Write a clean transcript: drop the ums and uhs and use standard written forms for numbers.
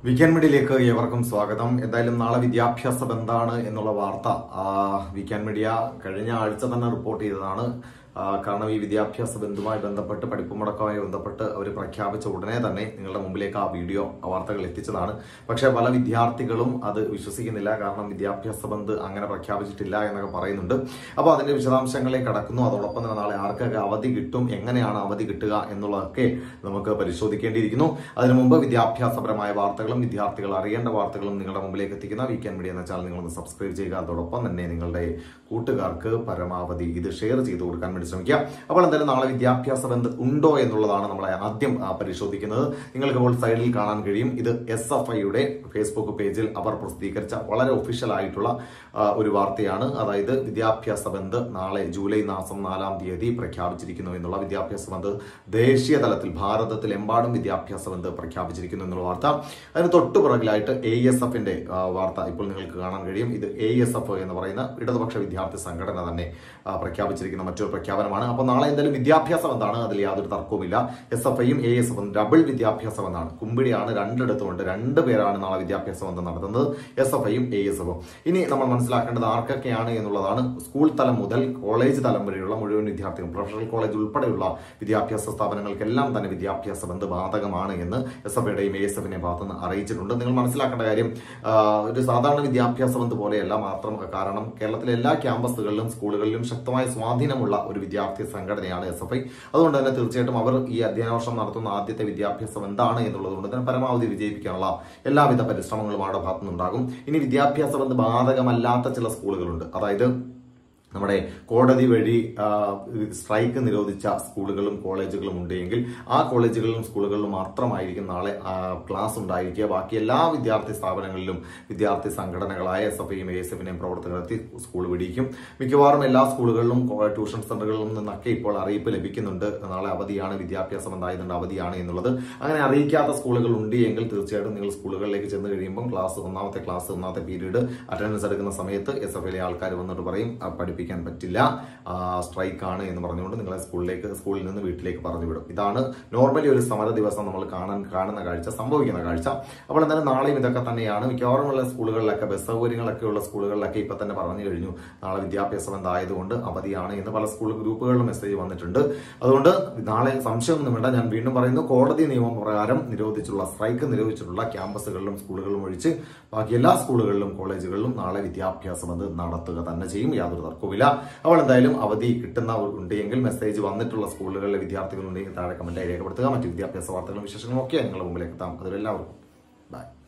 Weekend മീഡിയയിലേക്ക് ഏവർക്കും സ്വാഗതം. എന്തായാലും നാളെ വിദ്യാഭ്യാസം എന്താണ് എന്നുള്ള വാർത്ത വീക്കെൻഡ് മീഡിയ കഴിഞ്ഞ ആഴ്ച തന്നെ റിപ്പോർട്ട് ചെയ്തതാണ്. കാരണം ഈ വിദ്യാഭ്യാസ ബന്ധുമായി ബന്ധപ്പെട്ട് പഠിപ്പ് മുടക്കവുമായി ബന്ധപ്പെട്ട് അവർ പ്രഖ്യാപിച്ച ഉടനെ തന്നെ നിങ്ങളുടെ മുമ്പിലേക്ക് ആ വീഡിയോ വാർത്തകൾ എത്തിച്ചതാണ്. പക്ഷേ പല വിദ്യാർത്ഥികളും അത് വിശ്വസിക്കുന്നില്ല. കാരണം വിദ്യാഭ്യാസ ബന്ദ് അങ്ങനെ പ്രഖ്യാപിച്ചിട്ടില്ല എന്നൊക്കെ പറയുന്നുണ്ട്. അപ്പോൾ അതിന്റെ വിശദാംശങ്ങളിലേക്ക് കടക്കുന്നു. അതോടൊപ്പം തന്നെ നാളെ ആർക്കൊക്കെ അവധി കിട്ടും, എങ്ങനെയാണ് അവധി കിട്ടുക എന്നുള്ളതൊക്കെ നമുക്ക് പരിശോധിക്കേണ്ടിയിരിക്കുന്നു. അതിനു മുമ്പ് വിദ്യാഭ്യാസപരമായ വാർത്തകളും വിദ്യാർത്ഥികൾ അറിയേണ്ട വാർത്തകളും നിങ്ങളുടെ മുമ്പിലേക്ക് എത്തിക്കുന്ന വീക്കെൻഡ് മീഡിയ എന്ന ചാനൽ നിങ്ങളൊന്ന് സബ്സ്ക്രൈബ് ചെയ്യുക. അതോടൊപ്പം തന്നെ നിങ്ങളുടെ കൂട്ടുകാർക്ക് പരമാവധി ഇത് ഷെയർ ചെയ്ത് കൊടുക്കാൻ വേണ്ടി ശ്രമിക്കുക. അപ്പോൾ എന്തായാലും നാളെ വിദ്യാഭ്യാസ ബന്ദ് ഉണ്ടോ എന്നുള്ളതാണ് നമ്മൾ ആദ്യം പരിശോധിക്കുന്നത്. നിങ്ങൾക്ക് ഇപ്പോൾ സൈഡിൽ കാണാൻ കഴിയും. ഇത് SFIയുടെ ഫേസ്ബുക്ക് പേജിൽ അവർ പ്രസിദ്ധീകരിച്ച വളരെ ഒഫീഷ്യൽ ആയിട്ടുള്ള ഒരു വാർത്തയാണ്. അതായത് വിദ്യാഭ്യാസ ബന്ദ് നാളെ ജൂലൈ മാസം 4-ാം തീയതി പ്രഖ്യാപിച്ചിരിക്കുന്നു എന്നുള്ള വിദ്യാഭ്യാസ ബന്ദ് ദേശീയ തലത്തിൽ ഭാരതത്തിലെമ്പാടും വിദ്യാഭ്യാസ ബന്ദ് പ്രഖ്യാപിച്ചിരിക്കുന്നു എന്നുള്ള വാർത്ത. അതിന് തൊട്ടു പുറകിലായിട്ട് ASFന്റെ വാർത്ത ഇപ്പോൾ നിങ്ങൾക്ക് കാണാൻ കഴിയും. ഇത് ASF എന്ന് പറയുന്ന ഇടതുപക്ഷ വിദ്യാർത്ഥി സംഘടന തന്നെ പ്രഖ്യാപിച്ചിരിക്കുന്ന മറ്റൊരു പ്രഖ്യാപനമാണ്. അപ്പോൾ നാളെ എന്തായാലും വിദ്യാഭ്യാസ ബന്ധാണ്, അതിൽ യാതൊരു തർക്കവുമില്ല. SFIയും ASFും ഡബിൾ വിദ്യാഭ്യാസ ബന്ധാണ്. കുമ്പിടിയാണ് രണ്ടിടത്തുമുണ്ട്. രണ്ടുപേരാണ് നാളെ വിദ്യാഭ്യാസ ബന്ധം നടത്തുന്നത്, SFIയും ASFും. ഇനി നമ്മൾ മനസ്സിലാക്കേണ്ടത് ആർക്കൊക്കെയാണ് എന്നുള്ളതാണ്. സ്കൂൾ തലം മുതൽ കോളേജ് തലം വരെയുള്ള മുഴുവൻ വിദ്യാർത്ഥികളും, പ്രൊഫഷണൽ കോളേജ് ഉൾപ്പെടെയുള്ള വിദ്യാഭ്യാസ സ്ഥാപനങ്ങൾക്കെല്ലാം തന്നെ വിദ്യാഭ്യാസ ബന്ദ് ബാധകമാണ് എന്ന് SFIയുടെയും ASFിന്റെയും ഭാഗത്തുനിന്ന് അറിയിച്ചിട്ടുണ്ട്. നിങ്ങൾ മനസ്സിലാക്കേണ്ട കാര്യം ഒരു സാധാരണ വിദ്യാഭ്യാസ ബന്ദ് പോലെയല്ല മാത്രം. കാരണം കേരളത്തിലെ എല്ലാ ക്യാമ്പസുകളിലും സ്കൂളുകളിലും ശക്തമായ സ്വാധീനമുള്ള ഒരു വിദ്യാർത്ഥി സംഘടനയാണ് SFI. അതുകൊണ്ട് തന്നെ തീർച്ചയായിട്ടും അവർ ഈ അധ്യയന വർഷം നടത്തുന്ന ആദ്യത്തെ വിദ്യാഭ്യാസം എന്താണ് എന്നുള്ളത് കൊണ്ട് തന്നെ പരമാവധി വിജയിപ്പിക്കാനുള്ള എല്ലാവിധ പരിശ്രമങ്ങളും അവരുടെ ഭാഗത്തുനിന്നുണ്ടാകും. ഇനി വിദ്യാഭ്യാസ ബന്ദ് ബാധകമല്ലാത്ത ചില സ്കൂളുകളുണ്ട്. അതായത് നമ്മുടെ കോടതി വഴി സ്ട്രൈക്ക് നിരോധിച്ച സ്കൂളുകളും കോളേജുകളും ഉണ്ടെങ്കിൽ ആ കോളേജുകളിലും സ്കൂളുകളിലും മാത്രമായിരിക്കും നാളെ ക്ലാസ് ഉണ്ടായിരിക്കുക. ബാക്കി എല്ലാ വിദ്യാർത്ഥി സ്ഥാപനങ്ങളിലും വിദ്യാർത്ഥി സംഘടനകളായ SFIയും ASFിനെയും പ്രവർത്തകരെത്തി സ്കൂൾ പിടിക്കും. മിക്കവാറും എല്ലാ സ്കൂളുകളിലും ട്യൂഷൻ സെന്ററുകളിലും നിന്നൊക്കെ ഇപ്പോൾ അറിയിപ്പ് ലഭിക്കുന്നുണ്ട്. നാളെ അവധിയാണ്, വിദ്യാഭ്യാസം എന്തായതുകൊണ്ട് അവധിയാണ് എന്നുള്ളത്. അങ്ങനെ അറിയിക്കാത്ത സ്കൂളുകൾ ഉണ്ട് എങ്കിൽ തീർച്ചയായിട്ടും നിങ്ങൾ സ്കൂളുകളിലേക്ക് ചെന്ന് കഴിയുമ്പോൾ ഒന്നാമത്തെ പീരീഡ് അറ്റൻഡൻസ് എടുക്കുന്ന സമയത്ത് SFIയിലെ ആൾക്കാർ വന്നിട്ട് പറയും പഠിപ്പിക്കാൻ പറ്റില്ല, സ്ട്രൈക്കാണ് എന്ന് പറഞ്ഞുകൊണ്ട് നിങ്ങളെ സ്കൂളിൽ നിന്ന് വീട്ടിലേക്ക് പറഞ്ഞു വിടും. ഇതാണ് നോർമലി ഒരു സമര ദിവസം നമ്മൾ കാണുന്ന കാഴ്ച, സംഭവിക്കുന്ന കാഴ്ച. അപ്പോൾ എന്തായാലും നാളെയും ഇതൊക്കെ തന്നെയാണ്. മിക്കവാറും ഉള്ള സ്കൂളുകളിലൊക്കെ ബസ് സൗകര്യങ്ങളൊക്കെ ഉള്ള സ്കൂളുകളിലൊക്കെ ഇപ്പൊ തന്നെ പറഞ്ഞു കഴിഞ്ഞു നാളെ വിദ്യാഭ്യാസ ബന്ദ് ആയതുകൊണ്ട് അവധിയാണ് എന്ന് പല സ്കൂൾ ഗ്രൂപ്പുകളിലും മെസ്സേജ് വന്നിട്ടുണ്ട്. അതുകൊണ്ട് നാളെ സംശയമൊന്നും വേണ്ട. ഞാൻ വീണ്ടും പറയുന്നു, കോടതി നിയമപ്രകാരം സ്ട്രൈക്ക് നിരോധിച്ചിട്ടുള്ള ക്യാമ്പസുകളിലും സ്കൂളുകളിലും ഒഴിച്ച് ബാക്കി എല്ലാ സ്കൂളുകളിലും കോളേജുകളിലും നാളെ വിദ്യാഭ്യാസ ബന്ദ് നടത്തുക തന്നെ ചെയ്യും. യാതൊരു തർക്കവും. അപ്പോൾ എന്തായാലും അവധി കിട്ടുന്നവരുണ്ടെങ്കിൽ മെസ്സേജ് വന്നിട്ടുള്ള സ്കൂളുകളിലെ വിദ്യാർത്ഥികളുണ്ടെങ്കിൽ താഴെ കമന്റായി രേഖപ്പെടുത്തുക. മറ്റു വിദ്യാഭ്യാസ വാർത്തകളും വിശേഷങ്ങളും ഒക്കെ നിങ്ങളുടെ മുമ്പിലേക്ക് എത്താം. അതിലെല്ലാവർക്കും ബൈ.